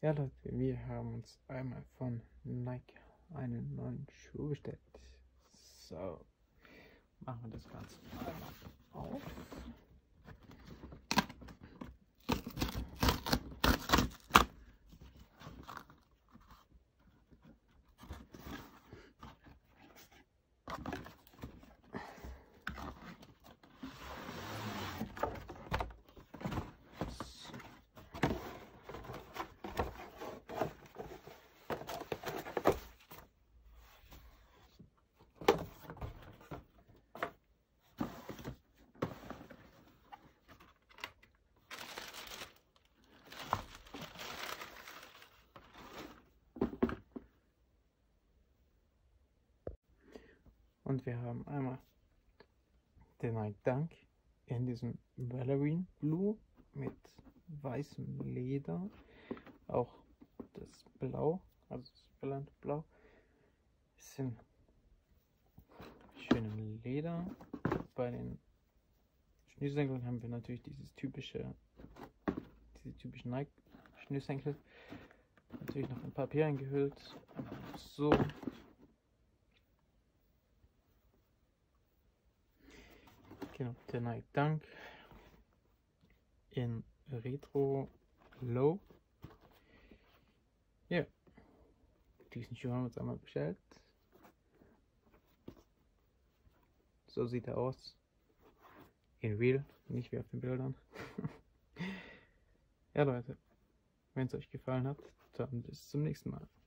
Ja Leute, wir haben uns einmal von Nike einen neuen Schuh bestellt. So, machen wir das Ganze einmal auf. Und wir haben einmal den Nike Dunk in diesem Ballerine Blue mit weißem Leder. Auch das Blau, also das Ballerine Blau, ist in schönem Leder. Bei den Schnürsenkeln haben wir natürlich diese typischen Nike Schnürsenkel. Natürlich noch in Papier eingehüllt. So. Genau, der Nike Dunk in Retro Low. Ja, diesen Schuh haben wir uns einmal bestellt. So sieht er aus. In real, nicht wie auf den Bildern. Ja Leute, wenn es euch gefallen hat, dann bis zum nächsten Mal.